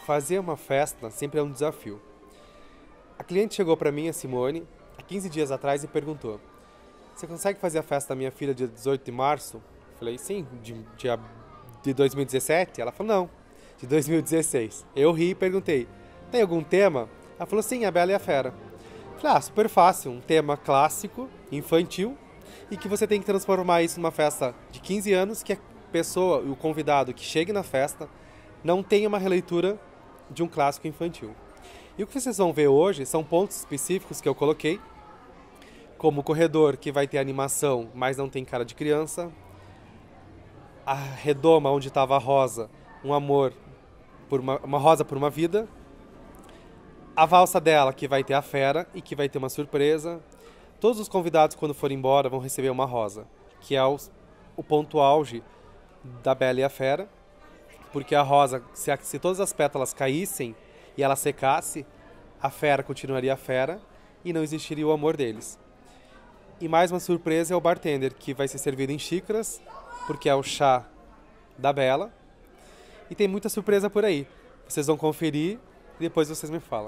fazer uma festa sempre é um desafio. A cliente chegou para mim, a Simone, há 15 dias atrás e perguntou: você consegue fazer a festa da minha filha dia 18 de março? Eu falei, sim, de 2017? Ela falou, não, de 2016. Eu ri e perguntei, tem algum tema? Ela falou, sim, a Bela e a Fera. Eu falei, super fácil, um tema clássico, infantil, e que você tem que transformar isso numa festa de 15 anos, que a pessoa, o convidado que chegue na festa, não tenha uma releitura de um clássico infantil. E o que vocês vão ver hoje são pontos específicos que eu coloquei, como o corredor, que vai ter animação, mas não tem cara de criança, a redoma, onde estava a rosa, um amor, por uma rosa por uma vida, a valsa dela, que vai ter a fera e que vai ter uma surpresa. Todos os convidados, quando forem embora, vão receber uma rosa, que é o ponto auge da Bela e a Fera, porque a rosa, se todas as pétalas caíssem e ela secasse, a fera continuaria a fera e não existiria o amor deles. E mais uma surpresa é o bartender, que vai ser servido em xícaras, porque é o chá da Bela. E tem muita surpresa por aí. Vocês vão conferir e depois vocês me falam.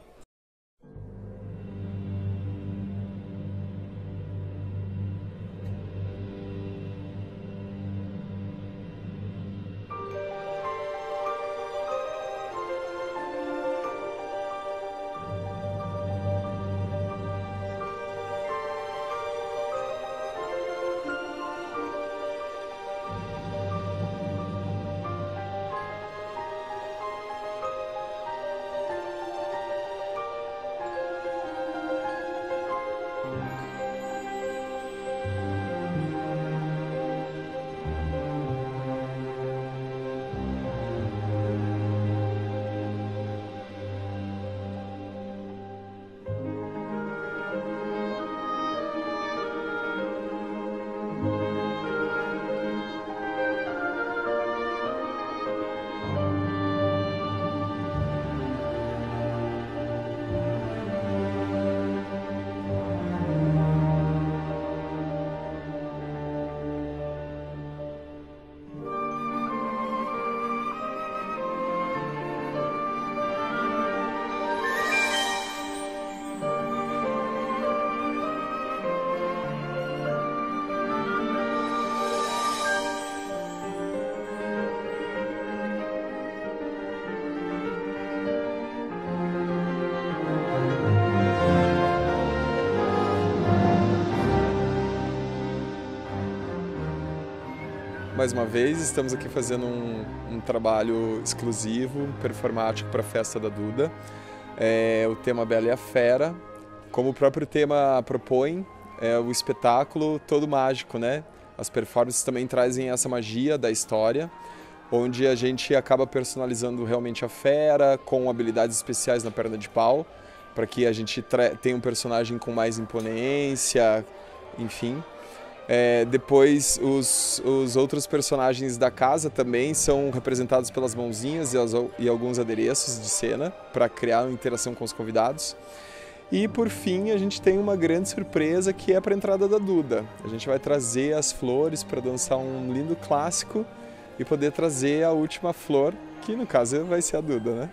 Mais uma vez, estamos aqui fazendo um trabalho exclusivo, performático para a festa da Duda. O tema Bela e a Fera, como o próprio tema propõe, é o espetáculo todo mágico, né? As performances também trazem essa magia da história, onde a gente acaba personalizando realmente a fera, com habilidades especiais na perna de pau, para que a gente tenha um personagem com mais imponência, enfim. Depois os outros personagens da casa também são representados pelas mãozinhas e alguns adereços de cena para criar uma interação com os convidados. E por fim a gente tem uma grande surpresa, que é para a entrada da Duda. A gente vai trazer as flores para dançar um lindo clássico e poder trazer a última flor, que no caso vai ser a Duda, né?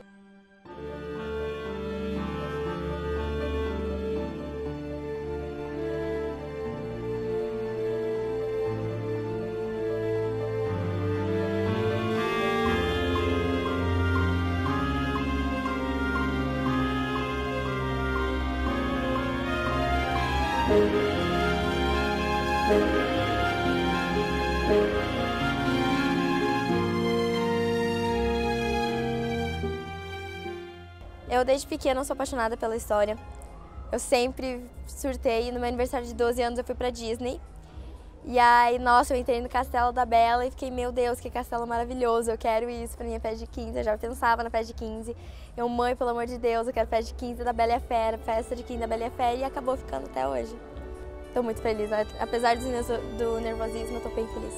Eu desde pequena sou apaixonada pela história. Eu sempre surtei, no meu aniversário de 12 anos eu fui pra Disney. E aí, nossa, eu entrei no Castelo da Bela e fiquei, meu Deus, que castelo maravilhoso, eu quero isso pra minha festa de 15, eu já pensava na festa de 15. Eu, mãe, pelo amor de Deus, eu quero festa de 15 da Bela e a Fera, festa de 15 da Bela e a Fera, e acabou ficando até hoje. Tô muito feliz, apesar do nervosismo, eu tô bem feliz.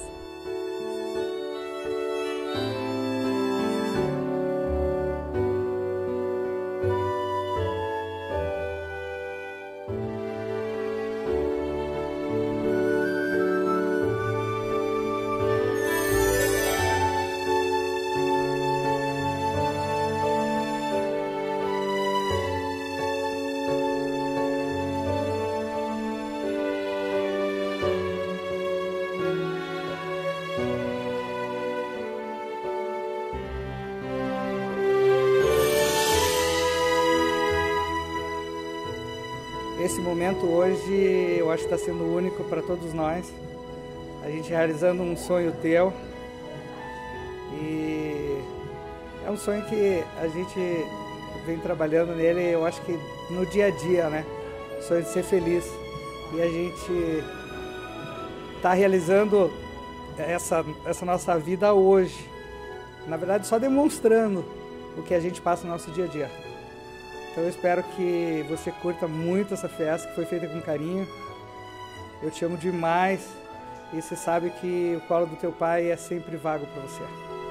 esse momento hoje eu acho que está sendo único para todos nós. A gente realizando um sonho teu. E é um sonho que a gente vem trabalhando nele, eu acho que no dia a dia, né? O sonho de ser feliz. E a gente está realizando essa nossa vida hoje. Na verdade, só demonstrando o que a gente passa no nosso dia a dia. Então eu espero que você curta muito essa festa, que foi feita com carinho. Eu te amo demais e você sabe que o colo do teu pai é sempre vago para você.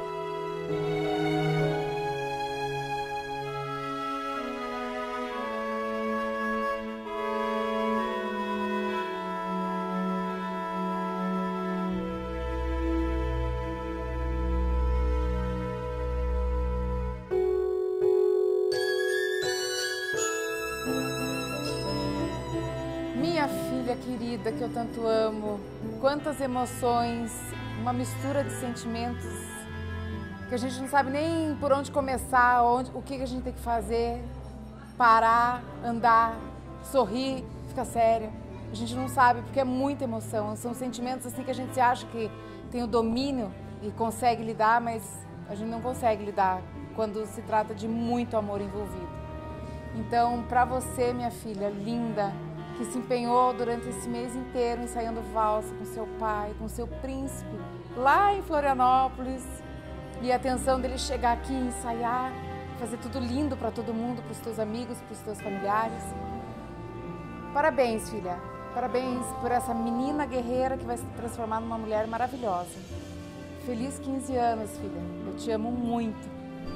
Minha filha querida, que eu tanto amo, quantas emoções, uma mistura de sentimentos que a gente não sabe nem por onde começar, o que a gente tem que fazer, parar, andar, sorrir, ficar séria. A gente não sabe porque é muita emoção, são sentimentos assim que a gente acha que tem o domínio e consegue lidar, mas a gente não consegue lidar quando se trata de muito amor envolvido. Então, para você, minha filha linda, que se empenhou durante esse mês inteiro ensaiando valsa com seu pai, com seu príncipe, lá em Florianópolis, e a atenção dele chegar aqui e ensaiar, fazer tudo lindo para todo mundo, para os teus amigos, para os teus familiares. Parabéns, filha. Parabéns por essa menina guerreira que vai se transformar numa mulher maravilhosa. Feliz 15 anos, filha. Eu te amo muito.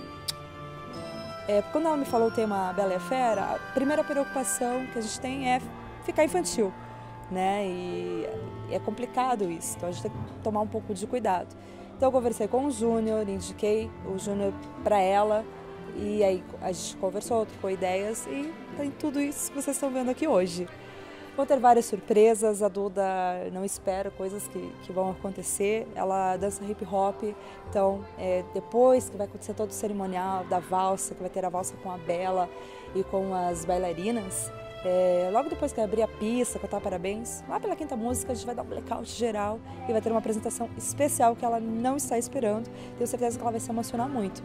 Quando ela me falou o tema Bela e a Fera, a primeira preocupação que a gente tem é ficar infantil, né? E é complicado isso, então a gente tem que tomar um pouco de cuidado. Então eu conversei com o Júnior, indiquei o Júnior para ela e aí a gente conversou, trocou ideias e tem tudo isso que vocês estão vendo aqui hoje. Vão ter várias surpresas, a Duda não espera coisas que vão acontecer, ela dança hip hop, então depois que vai acontecer todo o cerimonial da valsa, que vai ter a valsa com a Bela e com as bailarinas, logo depois que abrir a pista, cantar parabéns, lá pela quinta música a gente vai dar um blackout geral e vai ter uma apresentação especial que ela não está esperando. Tenho certeza que ela vai se emocionar muito.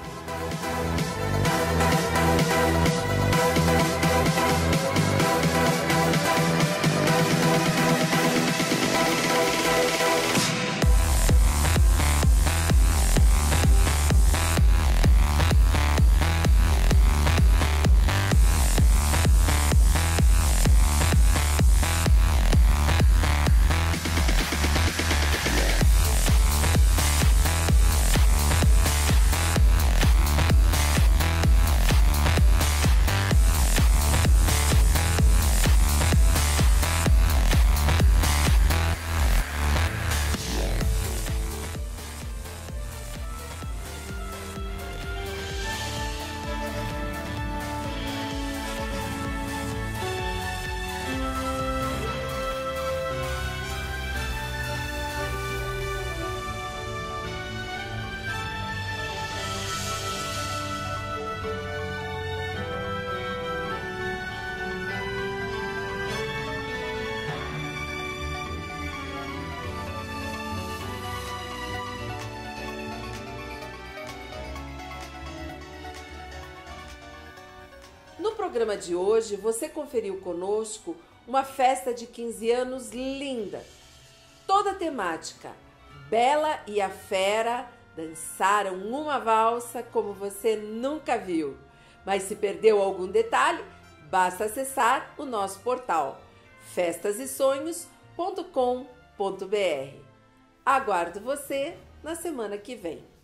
No programa de hoje, você conferiu conosco uma festa de 15 anos linda. Toda temática. Bela e a Fera dançaram uma valsa como você nunca viu. Mas se perdeu algum detalhe, basta acessar o nosso portal festasesonhos.com.br. Aguardo você na semana que vem.